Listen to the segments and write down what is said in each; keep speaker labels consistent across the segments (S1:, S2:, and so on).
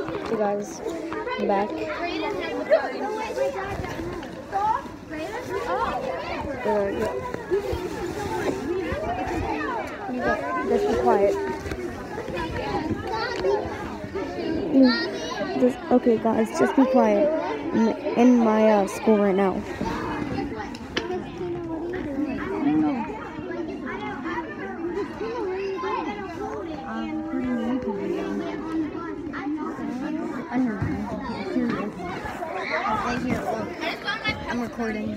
S1: Hey guys, I'm back. Just be quiet. Okay guys, just be quiet. I'm in my school right now. I'm recording.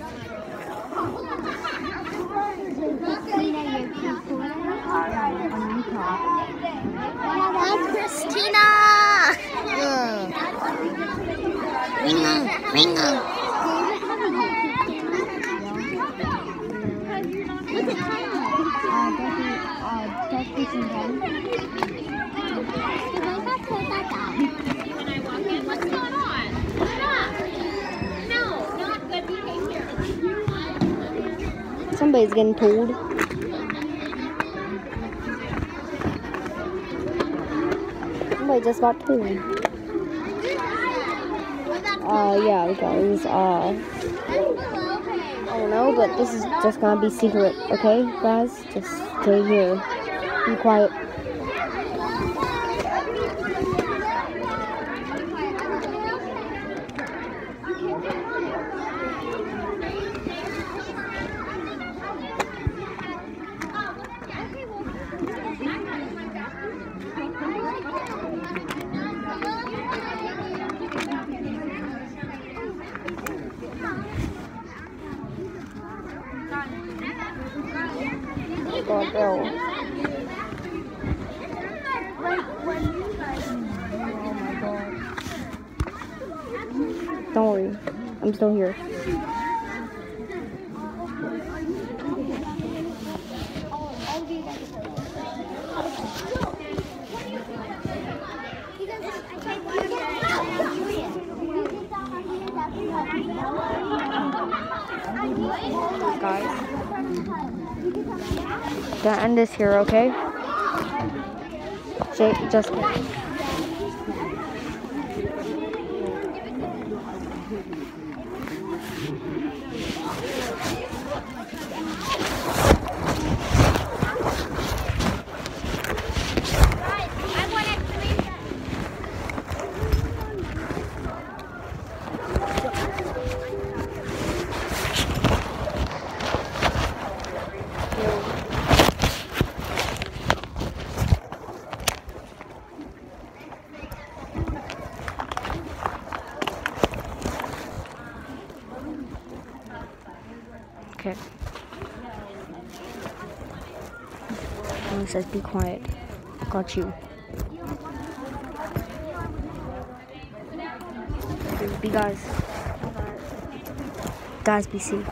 S2: Hi, Christina! Ringo! What's the time? What's going on? No, not good behavior.
S1: Somebody's getting told. Somebody just got told. Yeah, because, I don't know, but this is just gonna be secret, okay, guys? Just stay here. Be quiet. God, bro. Don't worry, I'm still here. Guys, gonna end this here, okay? Just okay. It says be quiet. Got you. Be guys. Guys, be safe.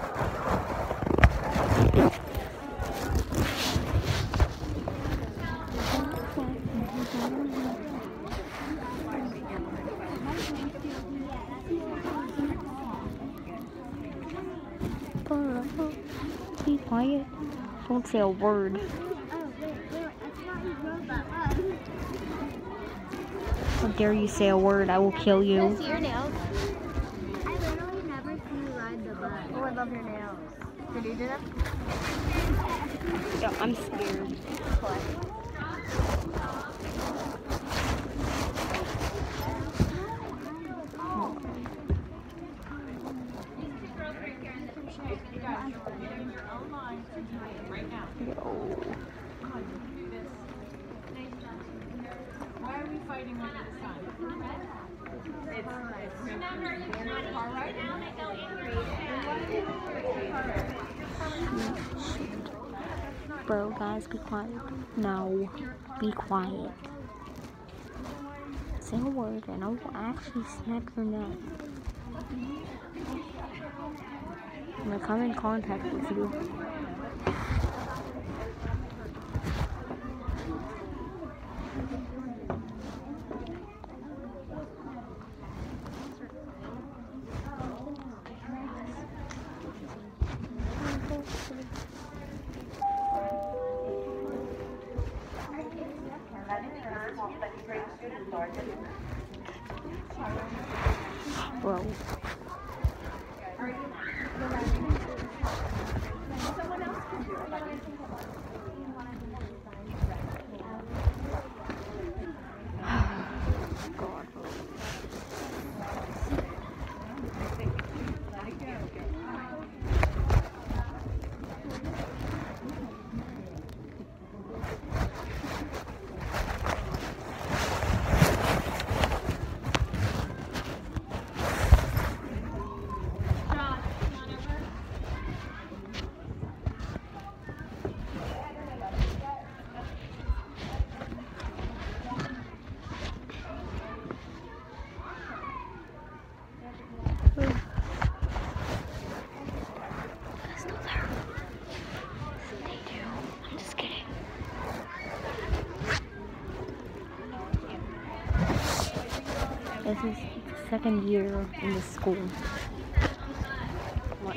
S1: Be quiet. Don't say a word. How dare you say a word? I will kill you.
S2: Can I see your nails? I literally never see you ride the bus. Oh, I love your nails. Did you do them?
S1: Yeah, I'm scared.
S3: Why are we fighting over the sun? Remember, you cannot car right now and go angry.
S1: Bro, guys, be quiet. No, be quiet. Say a word and I will actually snap your neck. I'm gonna come in contact with you. Bro. This is the second year in the school. What?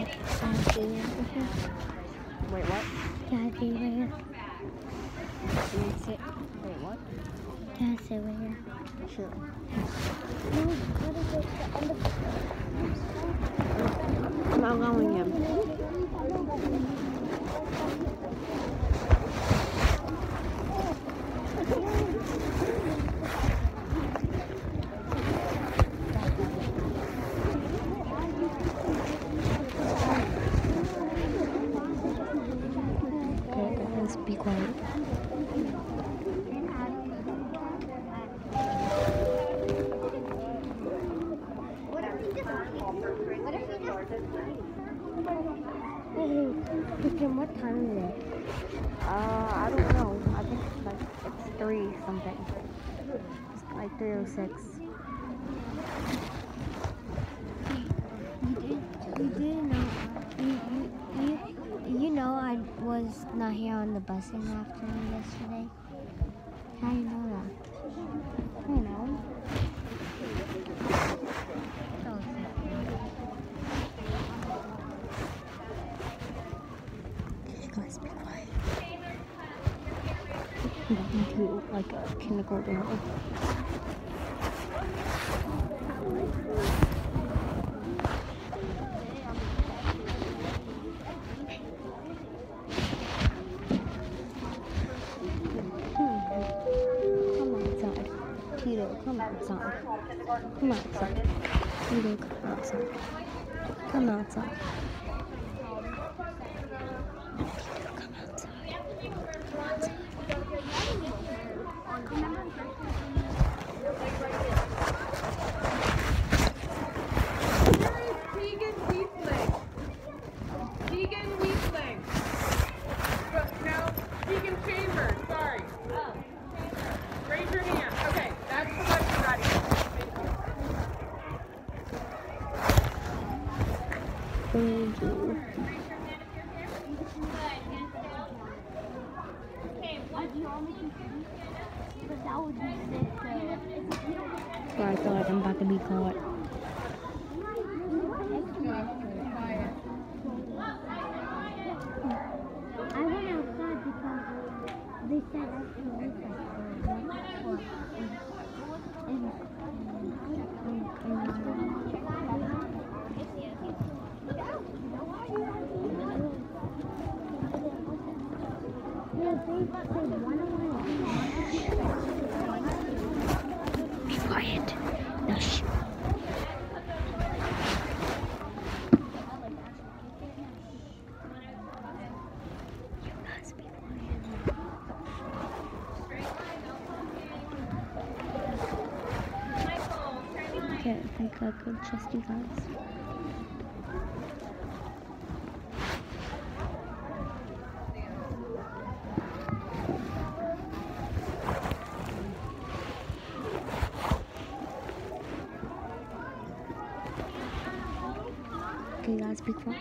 S1: Wait, what?
S2: Can I see right here?
S1: Can you sit? Wait, what?
S2: Can I sit right here?
S1: Sure. I'm outlawing him. Okay, guys, be quiet.
S2: Kim, what time is it?
S1: I don't know. I think it's 3 something. It's like 3:06.
S2: You know I was not here on the busing after yesterday. How do you know that?
S1: I don't know. Guys, be quiet. I'm going to like a kindergarten. Come outside. Tito, come outside. Come outside. Tito, come outside. Come outside.
S3: Keegan Chambers, sorry. Raise your hand. Okay, that's the one you're ready.
S1: Thank you. So I feel like I'm about to be caught.
S2: I went outside because they said I can leave
S1: Be quiet. No, shh. You guys be quiet. Okay, I think I could trust you guys. Okay, guys, be quiet.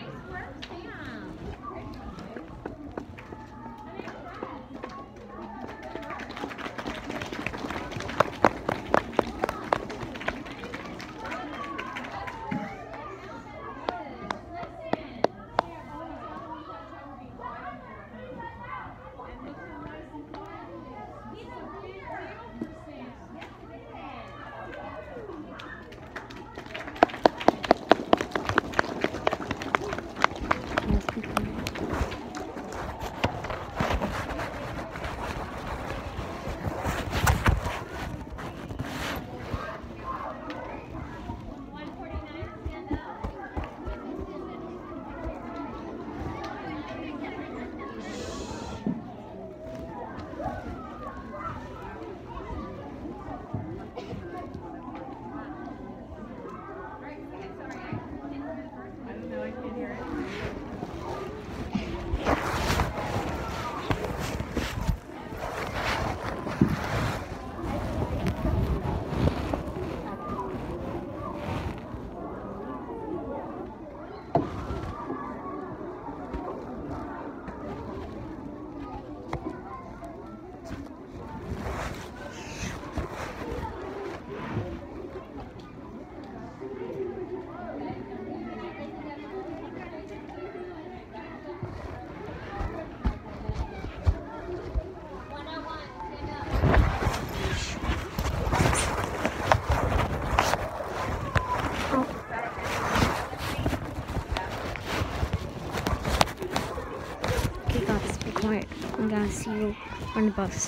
S1: on the bus.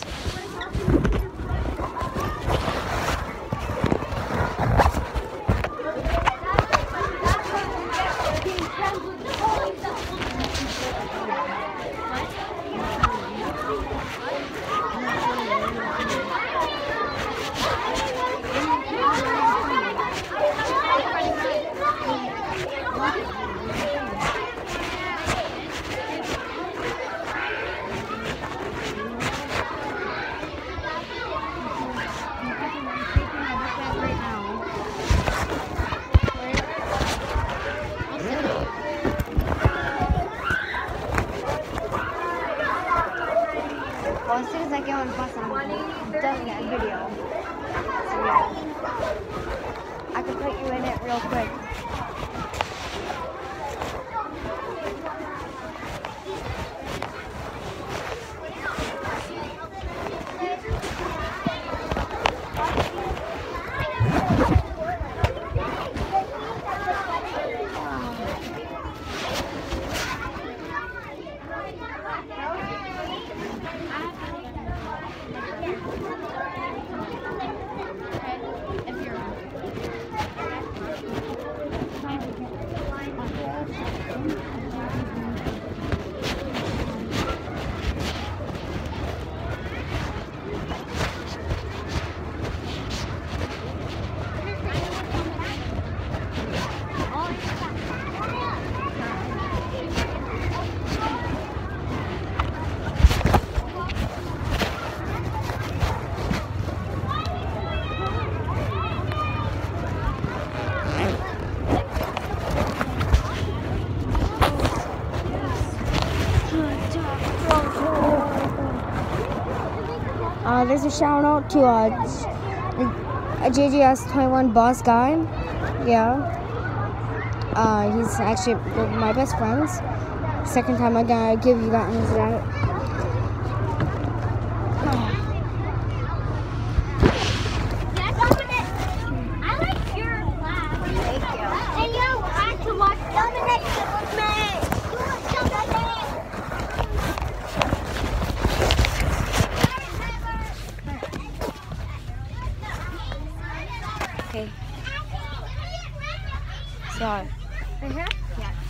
S2: Well, as soon as I get on the bus, I'm done that video. So yeah, I can put you in it real quick.
S1: There's a shout out to JJS 21 boss guy. Yeah. He's actually one of my best friends. Second time I'm gonna give you guys that.
S2: I like your class. Thank you. And you want to watch Dominic with me.
S1: Okay. So.
S2: Right here? Yeah.